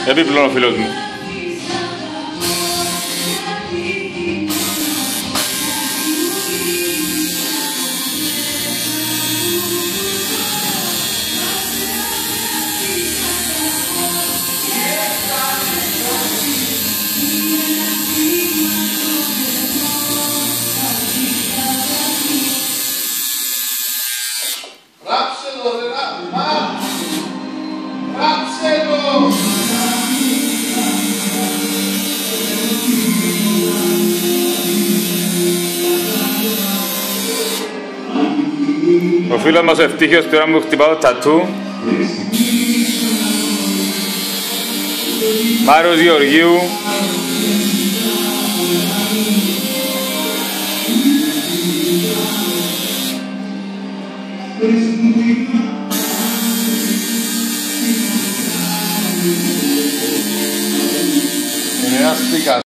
Επίπλων ο φίλος μου. Ράψε το, ρε, ράψε το! Ο φίλος μας ο Ευτύχιος τώρα μου χτυπά το τατού. Μάρος Γεωργίου. Είναι ένας πίκας.